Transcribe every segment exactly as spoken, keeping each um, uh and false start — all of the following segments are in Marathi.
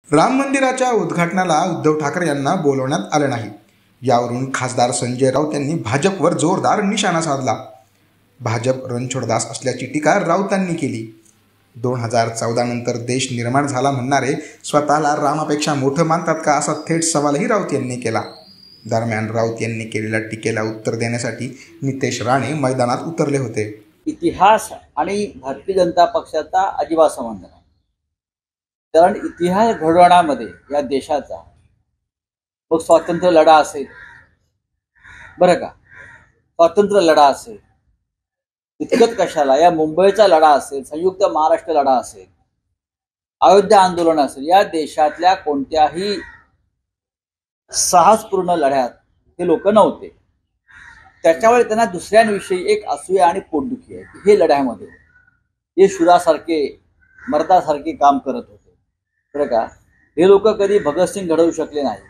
राम मंदिराच्या उद्घाटनाला उद्धव ठाकरे यांना बोलवण्यात आले नाही। यावरून खासदार संजय राऊत यांनी भाजपवर जोरदार निशाणा साधला। भाजप रणछोडदास असल्याची टीका राऊतांनी केली। दोन हजार चौदा नंतर देश निर्माण झाला म्हणणारे स्वतःला रामापेक्षा मोठं मानतात का, असा थेट सवालही राऊत यांनी केला। दरम्यान राऊत यांनी केलेल्या टीकेला उत्तर देण्यासाठी नितेश राणे मैदानात उतरले होते। इतिहास आणि भारतीय जनता पक्षाचा अजिबात संबंध नाही, कारण इतिहास घडवण्यामध्ये या देशाचा मग स्वातंत्र्य लढा असेल, बरं का, स्वातंत्र्य लढा असेल, इतकंच कशाला या मुंबईचा लढा असेल, संयुक्त महाराष्ट्र लढा असेल, अयोध्या आंदोलन असेल, या देशातल्या कोणत्याही साहसपूर्ण लढ्यात हे लोक नव्हते। त्याच्यामुळे त्यांना दुसऱ्यांविषयी एक असूया आणि पोटदुखी आहे की हे लढ्यामध्ये हे शूरासारखे मर्दासारखे काम करत होते, बरं का। हे लोक कधी भगतसिंग घडवू शकले नाही,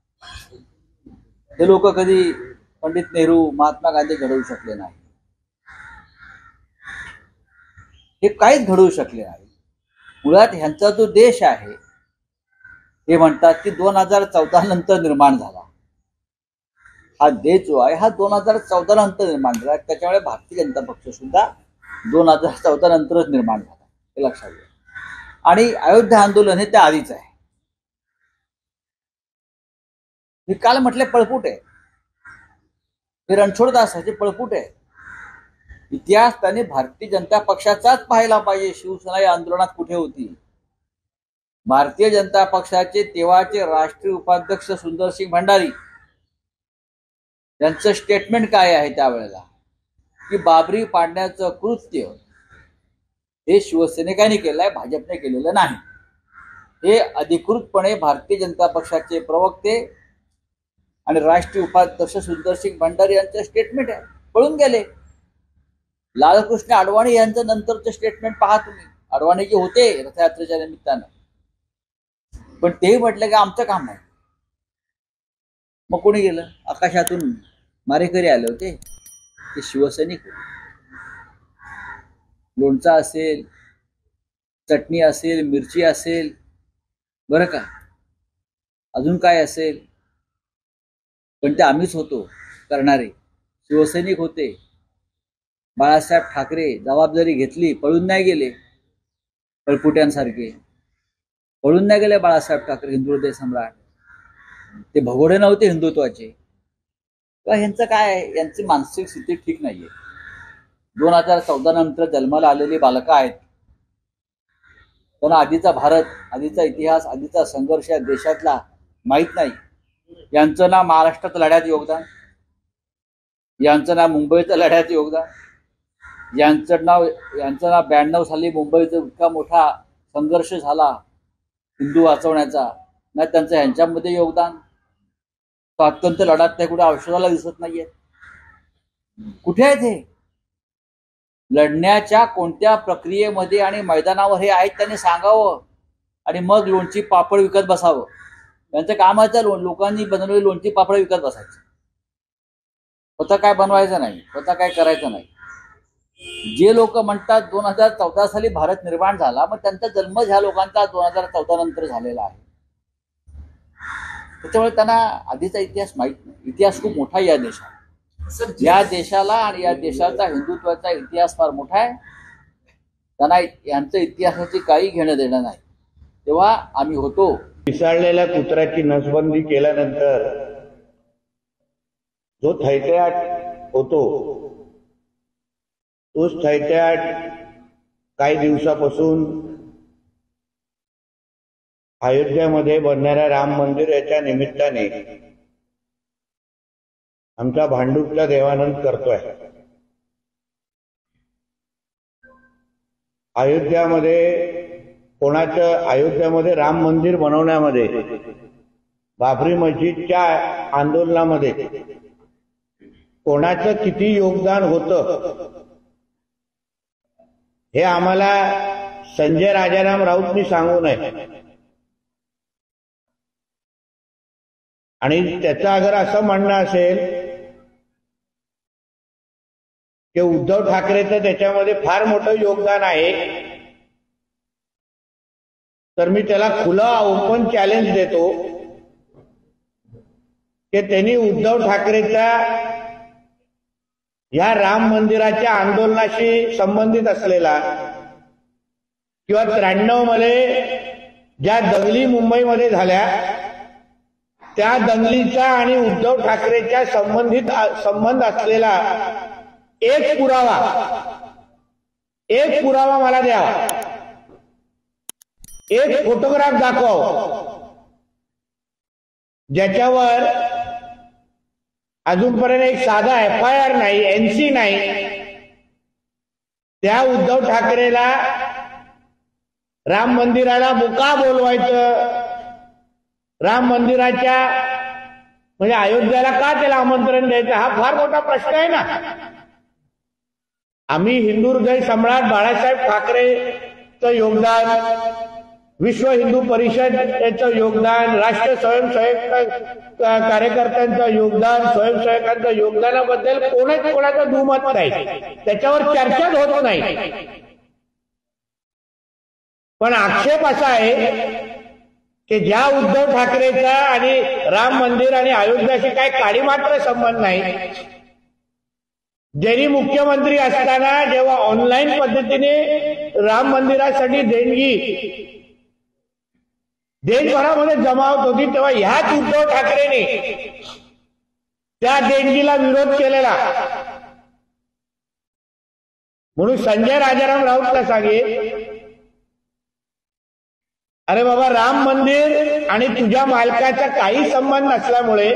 हे लोक कधी पंडित नेहरू महात्मा गांधी घडवू शकले नाही, हे काहीच घडवू शकले नाही। मुळात ह्यांचा जो देश आहे हे म्हणतात की दोन हजार चौदा नंतर निर्माण झाला। हा देश जो आहे हा दोन हजार चौदा नंतर निर्माण झाला, त्याच्यामुळे भारतीय जनता पक्ष सुद्धा दोन हजार चौदा नंतरच निर्माण झाला, हे लक्षात घ्या। आणि अयोध्या आंदोलन हे त्या आधीच आहे। हे काल म्हटले पळपुट आहे, हे रणछोडदासाचे पळपुट आहे। इतिहास त्याने भारतीय जनता पक्षाचाच पाहायला पाहिजे। शिवसेना या आंदोलनात कुठे होती? भारतीय जनता पक्षाचे तेव्हाचे राष्ट्रीय उपाध्यक्ष सुंदरसिंग भंडारी यांचं स्टेटमेंट काय आहे त्यावेळेला की बाबरी पाडण्याचं कृत्य हे शिवसैनिकांनी केलं आहे, भाजपने केलेलं नाही। हे अधिकृतपणे भारतीय जनता पक्षाचे प्रवक्ते आणि राष्ट्रीय उपाध्यक्ष सुंदरसिंग भंडारी यांचं स्टेटमेंट आहे। पळून गेले। लालकृष्ण अडवाणी यांचं नंतरचं स्टेटमेंट पहा तुम्ही। अडवाणी जे होते रथयात्रेच्या निमित्तानं, पण तेही म्हटलं की आमचं काम नाही। मग कोणी गेलं? आकाशातून मारेकरी आले होते, ते शिवसैनिक होते। लोणचा असेल, चटणी असेल, मिरची असेल, बरं का, अजून काय असेल, पण ते आम्हीच होतो करणारे, शिवसैनिक होते। बाळासाहेब ठाकरे जबाबदारी घेतली, पळून नाही गेले पळपुट्यांसारखे, पळून नाही गेले बाळासाहेब ठाकरे हिंदू हृदय सम्राट। ते भगोडे नव्हते हिंदुत्वाचे। ह्यांचं काय आहे, यांची मानसिक स्थिती ठीक नाहीये। दोन हजार चौदा नंतर जन्माला आलेली बालकं आहेत, त्यांना आधीचा भारत, आधीचा इतिहास, आधीचा संघर्ष या देशातला माहीत नाही। यांचं ना महाराष्ट्रात लढ्यात योगदान, यांचं ना मुंबईच्या लढ्यात योगदान, यांचं नाव यांचं ना ब्याण्णव साली मुंबईचा इतका मोठा संघर्ष झाला हिंदू वाचवण्याचा, ना त्यांचं ह्यांच्यामध्ये योगदान। स्वातंत्र्य लढ्यात त्या कुठे औषधाला दिसत नाहीये। कुठे आहेत हे? लढण्याच्या कोणत्या प्रक्रियेमध्ये आणि मैदानावर हे आहेत त्यांनी सांगावं, आणि मग लोणची पापड विकत बसावं। त्यांचं कामाचं लो लोकांनी बनवलेली लोणची पापड विकत बसायचं, स्वतः काय बनवायचं नाही, स्वतः काय करायचं नाही। जे लोक म्हणतात दोन हजार चौदा साली भारत निर्माण झाला, मग त्यांचा जन्म ह्या लोकांचा दोन हजार चौदा नंतर झालेला आहे। त्याच्यामुळे त्यांना आधीचा इतिहास माहित नाही। इतिहास खूप मोठा आहे या देशात, या देशाला आणि या देशाचा हिंदुत्वाचा इतिहास फार मोठा आहे। त्यांना यांचं इतिहासाची काही घेणं देणं नाही। तेव्हा आम्ही होतो पिसाळलेल्या कुत्र्याची नसबंदी केल्यानंतर जो थैत्याट होतो, तोच थैत्याट काही दिवसापासून अयोध्यामध्ये बनणाऱ्या राम मंदिर याच्या निमित्ताने आमचा भांडुपला देवानंद करतोय। अयोध्यामध्ये कोणाचं अयोध्यामध्ये राम मंदिर बनवण्यामध्ये, बाबरी मस्जिदच्या आंदोलनामध्ये कोणाचं किती योगदान होतं हे आम्हाला संजय राजाराम राऊतनी सांगू नये। आणि त्याचं अगर असं म्हणणं असेल की उद्धव ठाकरेचं त्याच्यामध्ये फार मोठं योगदान आहे, तर मी त्याला खुला ओपन चॅलेंज देतो की त्यांनी उद्धव ठाकरेच्या या राम मंदिराच्या आंदोलनाशी संबंधित असलेला किंवा त्र्याण्णव मध्ये ज्या दंगली मुंबईमध्ये झाल्या त्या दंगलीचा आणि उद्धव ठाकरेच्या संबंधित संबंध असलेला एक पुरावा एक पुरावा मला द्यावा, एक फोटोग्राफ दाखव ज्याच्यावर अजूनपर्यंत एक साधा एफ आय आर नाही, एनसी नाही. त्या उद्धव ठाकरेला राम मंदिराला मुका बोलवायचं, राम मंदिराच्या म्हणजे अयोध्याला का त्याला आमंत्रण द्यायचं, हा फार मोठा प्रश्न आहे ना. आम्ही हिंदू हृदय सम्राट बाळासाहेब ठाकरेचं योगदान, विश्व हिंदू परिषद याचं योगदान, राष्ट्रीय स्वयंसेवक कार्यकर्त्यांचं योगदान, स्वयंसेवकांचं योगदानाबद्दल कोणच कोणाचं दुमत नाही, त्याच्यावर चर्चाच होत नाही. पण आक्षेप असा आहे की ज्या उद्धव ठाकरेचा आणि राम मंदिर आणि अयोध्याशी काही काडी मात्र संबंध नाही, ज्यांनी मुख्यमंत्री असताना जेव्हा ऑनलाईन पद्धतीने राम मंदिरासाठी देणगी देशभरामध्ये जमा होत होती, तेव्हा ह्याच उद्धव ठाकरेने त्या देणगीला विरोध केलेला. म्हणून संजय राजाराम राऊतला सांगे, अरे बाबा, राम मंदिर आणि तुझ्या मालकाचा काही संबंध नसल्यामुळे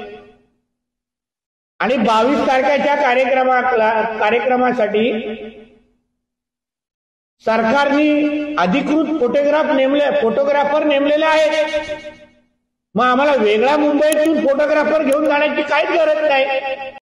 आणि बावीस तारखेच्या कार्यक्रमाला कार्यक्रमासाठी सरकारने अधिकृत फोटोग्राफ नेमले फोटोग्राफर नेमलेले आहेत. मग आम्हाला वेगळ्या मुंबईतून फोटोग्राफर घेऊन जाण्याची काहीच गरज नाही.